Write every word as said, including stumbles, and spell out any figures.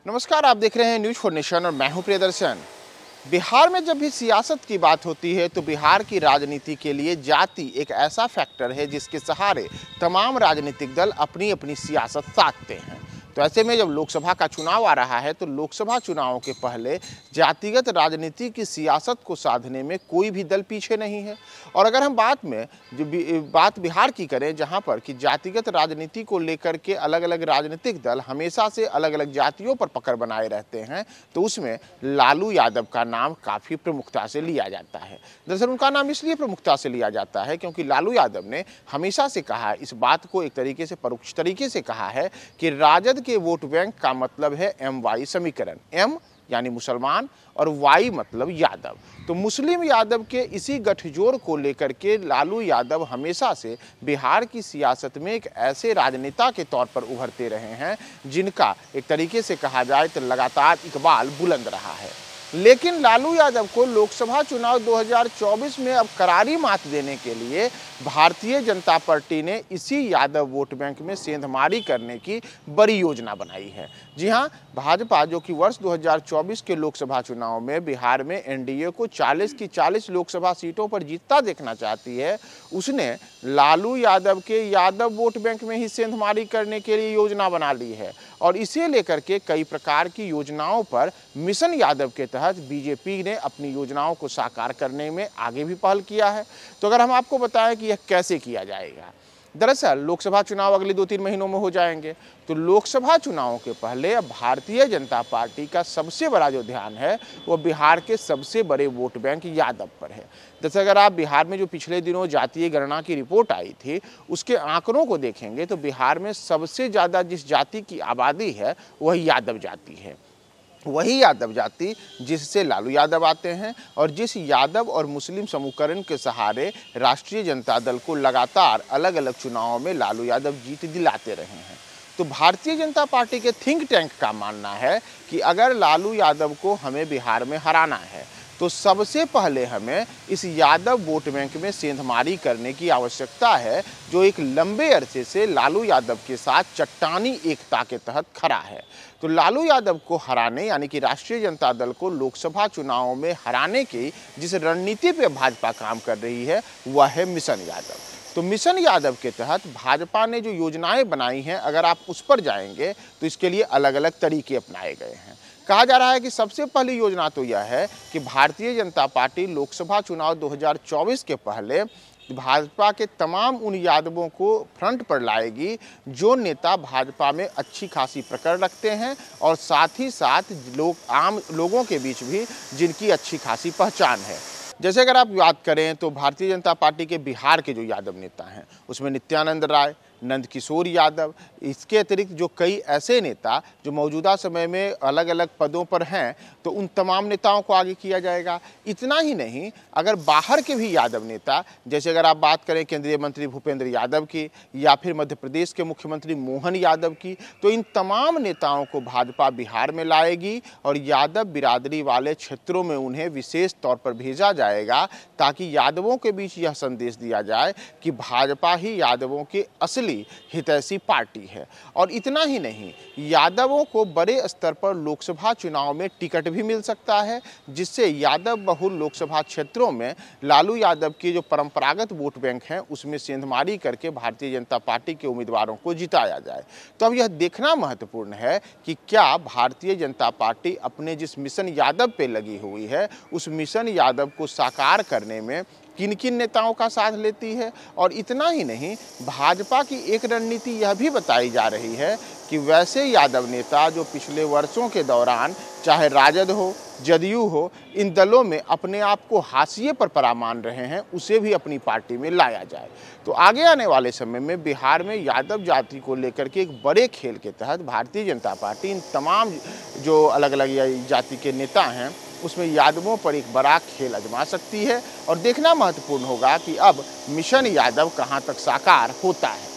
नमस्कार, आप देख रहे हैं न्यूज फॉर नेशन और मैं हूं प्रियदर्शन। बिहार में जब भी सियासत की बात होती है तो बिहार की राजनीति के लिए जाति एक ऐसा फैक्टर है जिसके सहारे तमाम राजनीतिक दल अपनी अपनी सियासत साधते हैं। तो ऐसे में जब लोकसभा का चुनाव आ रहा है तो लोकसभा चुनाव के पहले जातिगत राजनीति की सियासत को साधने में कोई भी दल पीछे नहीं है। और अगर हम बात में जो बात बिहार की करें, जहां पर कि जातिगत राजनीति को लेकर के अलग अलग राजनीतिक दल हमेशा से अलग अलग जातियों पर पकड़ बनाए रहते हैं, तो उसमें लालू यादव का नाम काफ़ी प्रमुखता से लिया जाता है। दरअसल उनका नाम इसलिए प्रमुखता से लिया जाता है क्योंकि लालू यादव ने हमेशा से कहा, इस बात को एक तरीके से परोक्ष तरीके से कहा है कि राजद के वोट बैंक का मतलब है एम वाई समीकरण। एम यानी मुसलमान और वाई मतलब यादव। तो मुस्लिम यादव के इसी गठजोड़ को लेकर के लालू यादव हमेशा से बिहार की सियासत में एक ऐसे राजनेता के तौर पर उभरते रहे हैं जिनका एक तरीके से कहा जाए तो लगातार इकबाल बुलंद रहा है। लेकिन लालू यादव को लोकसभा चुनाव दो हज़ार चौबीस में अब करारी मात देने के लिए भारतीय जनता पार्टी ने इसी यादव वोट बैंक में सेंधमारी करने की बड़ी योजना बनाई है। जी हां, भाजपा जो कि वर्ष दो हज़ार चौबीस के लोकसभा चुनाव में बिहार में एनडीए को चालीस की चालीस लोकसभा सीटों पर जीतता देखना चाहती है, उसने लालू यादव के यादव वोट बैंक में ही सेंधमारी करने के लिए योजना बना ली है। और इसे लेकर के कई प्रकार की योजनाओं पर मिशन यादव के तहत बीजेपी ने अपनी योजनाओं को साकार करने में आगे भी पहल किया है। तो अगर हम आपको बताएं कि यह कैसे किया जाएगा, दरअसल लोकसभा चुनाव अगले दो तीन महीनों में हो जाएंगे, तो लोकसभा चुनाव के पहले अब भारतीय जनता पार्टी का सबसे बड़ा जो ध्यान है वो बिहार के सबसे बड़े वोट बैंक यादव पर है। जैसे अगर आप बिहार में जो पिछले दिनों जातीय गणना की रिपोर्ट आई थी उसके आंकड़ों को देखेंगे तो बिहार में सबसे ज़्यादा जिस जाति की आबादी है वह यादव जाति है। वही यादव जाति जिससे लालू यादव आते हैं और जिस यादव और मुस्लिम समूहकरण के सहारे राष्ट्रीय जनता दल को लगातार अलग अलग चुनावों में लालू यादव जीत दिलाते रहे हैं। तो भारतीय जनता पार्टी के थिंक टैंक का मानना है कि अगर लालू यादव को हमें बिहार में हराना है तो सबसे पहले हमें इस यादव वोट बैंक में सेंधमारी करने की आवश्यकता है, जो एक लंबे अरसे से लालू यादव के साथ चट्टानी एकता के तहत खड़ा है। तो लालू यादव को हराने यानी कि राष्ट्रीय जनता दल को लोकसभा चुनावों में हराने की जिस रणनीति पे भाजपा काम कर रही है वह है मिशन यादव। तो मिशन यादव के तहत भाजपा ने जो योजनाएं बनाई हैं, अगर आप उस पर जाएंगे तो इसके लिए अलग अलग तरीके अपनाए गए हैं। कहा जा रहा है कि सबसे पहली योजना तो यह है कि भारतीय जनता पार्टी लोकसभा चुनाव दो हज़ार चौबीस के पहले भाजपा के तमाम उन यादवों को फ्रंट पर लाएगी जो नेता भाजपा में अच्छी खासी पकड़ रखते हैं और साथ ही साथ लोग आम लोगों के बीच भी जिनकी अच्छी खासी पहचान है। जैसे अगर आप बात करें तो भारतीय जनता पार्टी के बिहार के जो यादव नेता हैं उसमें नित्यानंद राय, नंदकिशोर यादव, इसके अतिरिक्त जो कई ऐसे नेता जो मौजूदा समय में अलग अलग पदों पर हैं तो उन तमाम नेताओं को आगे किया जाएगा। इतना ही नहीं, अगर बाहर के भी यादव नेता, जैसे अगर आप बात करें केंद्रीय मंत्री भूपेंद्र यादव की या फिर मध्य प्रदेश के मुख्यमंत्री मोहन यादव की, तो इन तमाम नेताओं को भाजपा बिहार में लाएगी और यादव बिरादरी वाले क्षेत्रों में उन्हें विशेष तौर पर भेजा जाएगा ताकि यादवों के बीच यह संदेश दिया जाए कि भाजपा ही यादवों के असली हितैषी पार्टी है। और इतना ही नहीं, यादवों को बड़े स्तर पर लोकसभा चुनाव में टिकट भी मिल सकता है जिससे यादव बहुल लोकसभा क्षेत्रों में लालू यादव के जो परंपरागत वोट बैंक हैं उसमें सेंधमारी करके भारतीय जनता पार्टी के उम्मीदवारों को जिताया जाए। तो अब यह देखना महत्वपूर्ण है कि क्या भारतीय जनता पार्टी अपने जिस मिशन यादव पे लगी हुई है उस मिशन यादव को साकार करने में किन किन नेताओं का साथ लेती है। और इतना ही नहीं, भाजपा की एक रणनीति यह भी बताई जा रही है कि वैसे यादव नेता जो पिछले वर्षों के दौरान चाहे राजद हो, जदयू हो, इन दलों में अपने आप को हाशिए पर परा मान रहे हैं, उसे भी अपनी पार्टी में लाया जाए। तो आगे आने वाले समय में बिहार में यादव जाति को लेकर के एक बड़े खेल के तहत भारतीय जनता पार्टी इन तमाम जो अलग अलग जाति के नेता हैं उसमें यादवों पर एक बड़ा खेल आजमा सकती है। और देखना महत्वपूर्ण होगा कि अब मिशन यादव कहां तक साकार होता है।